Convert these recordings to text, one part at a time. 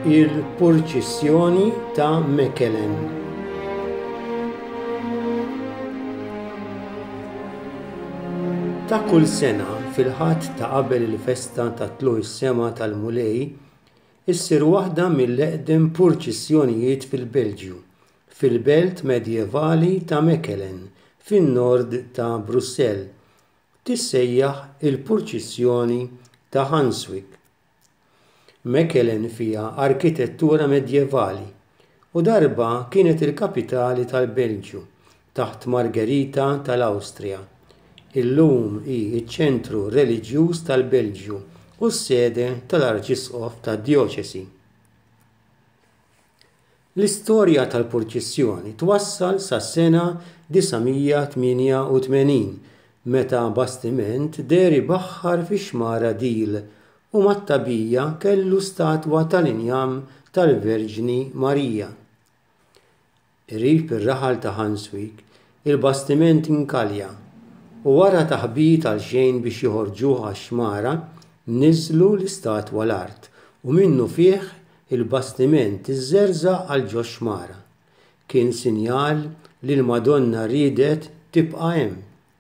Il-purċissjoni ta' Mechelen. Ta' kull sena fil-ħadd ta' qabel il-festa ta' tluq is-sema tal-Mulej issir waħda mill-eqdem purċissjonijiet fil-Belġju, fil-belt medjevali ta' Mechelen, fin-nord ta' Brussell, tissejjaħ il-purċissjoni ta' Hanswijk. Mechelen fija arkitettura medjevali u darba kienet il-kapitali tal-Belġju taħt Margherita tal-Awstrija. Illum hi ċ-ċentru reliġjuż tal-Belġju u s-sede tal-Arċisqof tad-Djoċesi. L-istorja tal-purċissjoni twassal sas-sena 988 meta bastiment deri baħħar fix-xmara Dil u mat-tabija kellu statwa tal-injam tal-Verġni Marija. Qrib ir-raħal ta' Hanswijk, il-bastiment inkalja u wara taħbit għal xejn biex joħorġuh għax-xmara niżlu l-istatwa l-art u minnu fih il-bastiment iżżerżaq għal ġo xmara. Kien sinjal li l-Madonna ridet tibqa' hemm.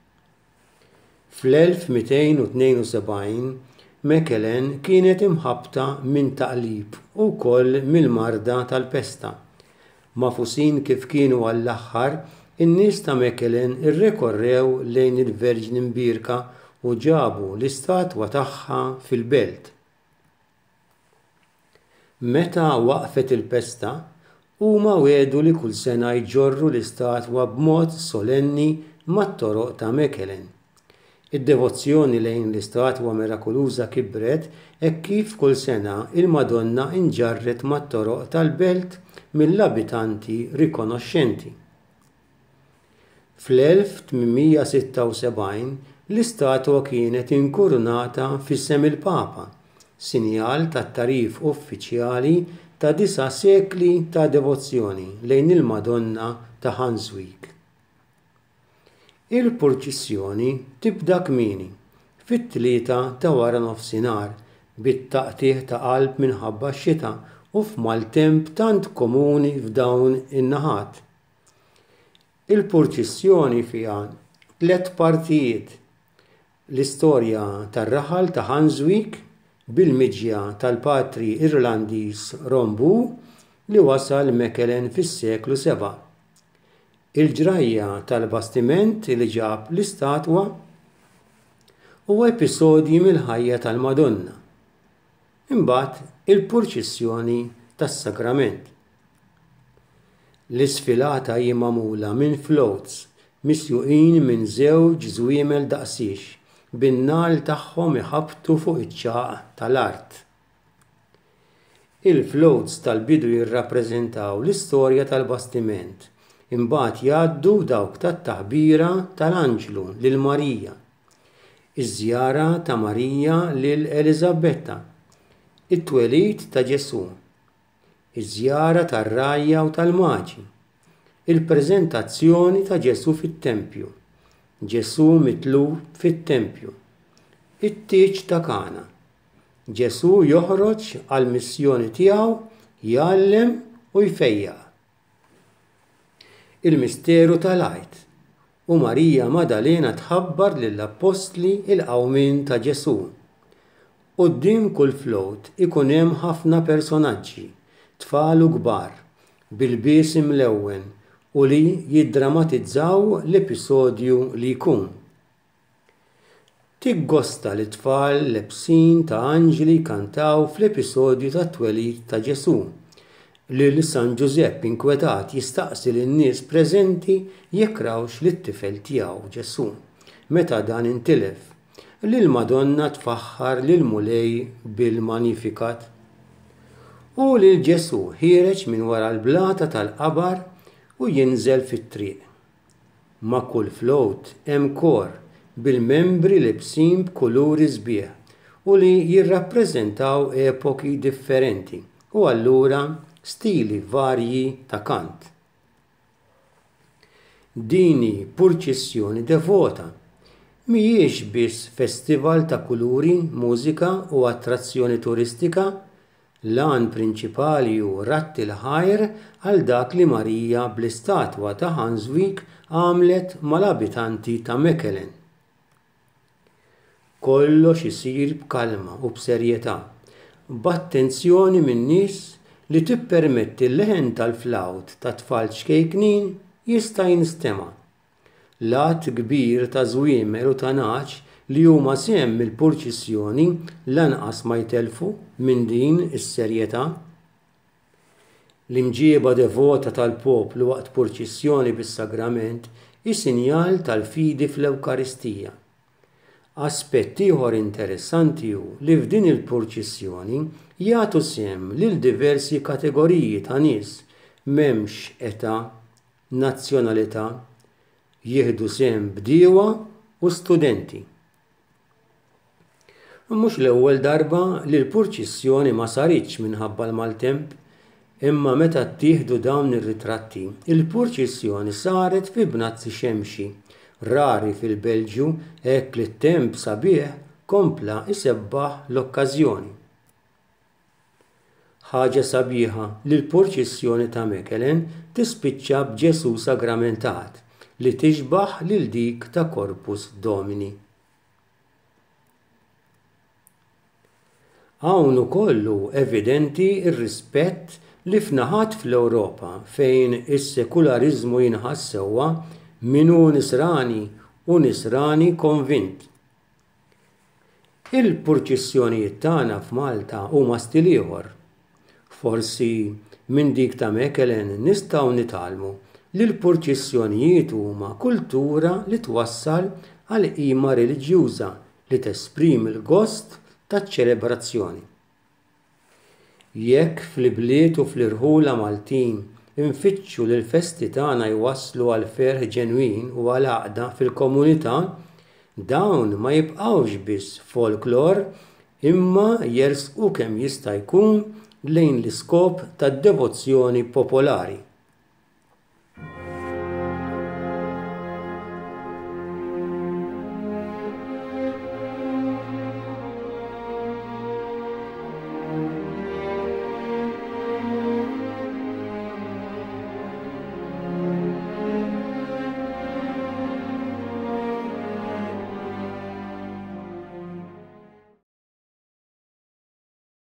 Fl-1272 Mechelen kienet imħabbta minn taqlib u wkoll mill-marda tal-pesta. Mafusin kif kienu għall-aħħar, in-nies ta' Mechelen irrekorrew lejn il-Verġni Mbierka u ġabu l-istatwa tagħha fil-belt. Meta waqfet il-pesta, huma wedu li kull sena jġorru l-istatwa b'mod solenni mat-toroq ta' Mechelen. Id-devozzjoni lejn l-istatwa mirakoluża kibret hekk kif kull sena il-Madonna inġarret mat-toroq tal-belt mill-abitanti rikonoxxenti. Fl-1876 l-istatwa kienet inkurunata f'isem il-Papa, sinjal tat-tarif uffiċjali ta' 9 sekli ta' devozzjoni lejn il-Madonna ta' Hanswijk. Il-purċissjoni tibda kmieni fit-tlieta ta' wara nofsinhar bit-taqtieħ ta' qalb minħabba x-xita u f'maltemp tant komuni f'dawn in-naħat. Il-purċissjoni fiha 3 partijiet: l-istorja tar-raħal ta' Hanswijk bil-miġja tal-Patri Irlandiż Rombu li wasal Mechelen fis-seklu 7. Il-ġrajja tal-bastiment li ġab l-istatwa u episodji mill-ħajja tal-Madonna. Imbagħad il-purċissjoni tas-sakrament. L-isfilata hija magħmula minn floats misjuqin minn żewġ żwiemel daqsix bin-nagħal tagħhom iħabbtu fuq iċ-ċaq tal-art. Il-floats tal-bidu jirrappreżentaw l-istorja tal-bastiment. Imbagħad jgħaddu dawk tat-taħbira tal-Anġlu lil Marija, iż-żjara ta' Marija lil Eliżabetta, it-twelid ta' Ġesu, iż-żjara tar-rajja u tal-Maġi, il-preżentazzjoni ta' Ġesu fit-Tempju, Ġesu mitlub fit-Tempju, it-tieġ ta' Kana, Ġesu joħroġ għall-missjoni tiegħu jgħallem u jfejjaq. Il-misteru tal-għajt u Marija Madalena tħabbar lill-Apostli il-qawmin ta' Ġesu. Quddiem kull flowt ikun hemm ħafna personaġġi, tfal u kbar, bil-bies imlewwen u li jiddramatizzaw l-episodju li jkun. Tiggosta li tfal lebsin ta' anġli kantaw fl-episodju tat-twelid ta' Ġesu. Lil San Giuseppe inkwetat jistaqsi lin-nies preżenti jekk rawx lit-tifel tiegħu Ġesu. Meta dan intilef, lill-Madonna tfaħħar lil Mulej bil-Magnificat. U lil Ġesu ħireġ minn wara l-blata tal-qabar u jinżel fit-triq. Ma' kull flowt hemm kor bil-membri libsin b'kuluri sbieħ u li jirrappreżentaw epoki differenti u allura stili varji ta' kant. Dini purċissjoni devota mhijiex biss festival ta' kuluri, mużika u attrazzjoni turistika, L-għan prinċipali hu ratti l-ħajr għal dak li Marija bl-istatwa ta' Hanswijk għamlet mal-abitanti ta' Mechelen. Kollox isir b'kalma u b'serjetà, b'attenzjoni minn nies li tippermetti l-leħen tal-flawt ta' tfal xkejknin jista' jinstema'. Lat kbir ta' żwiemel u ta' naċ li huma sehem il-purċissjoni lanqas ma jtelfu minn din is-serjetà. L-imġieba devota tal-poplu waqt purċissjoni bis-sagrament is-sinjal tal-fidi fl-Ewkaristija. Aspett ieħor interessanti hu li f'din il-purċissjoni jagħtu sehem lil diversi kategoriji ta' nies m'hemmx età, nazzjonalità, jieħdu sehem bdiewa u studenti. Mhux l-ewwel darba li l-purċissjoni ma saritx minħabba l-maltemp, imma meta ttieħdu dawn ir-ritratti, il-purċissjoni saret fi bnazzi xemxi, rari fil-Belġju hekk li t-temp sabiħ kompla isebbaħ l-okkażjoni. Ħaġa sabiħa li l-purċissjoni ta' Mechelen tispiċċa b'Ġesu sagramentat li tixbaħ lil dik ta' Corpus Domini. Hawn ukoll evidenti r-rispett li f'naħat fl-Ewropa fejn is-sekularizmu jinħass sewwa min hu nisrani u nisrani konvint. Il-purċissjonijiet tagħna f'Malta huma stil ieħor. Forsi minn dik ta' Mechelen nistgħu nitgħallmu li l-purċissjonijiet huma kultura li twassal għal qima reliġjuża li tesprimi l-gost taċ-ċelebrazzjoni. Jekk fl-bliet u fl-irħula Maltin infittxu li l-festi tagħna jwasslu għal ferħ ġenwin u għal għaqda fil-komunità, dawn ma jibqgħux biss folklor imma jersqu kemm jista' jkun lejn l-iskop tad-devozzjoni popolari.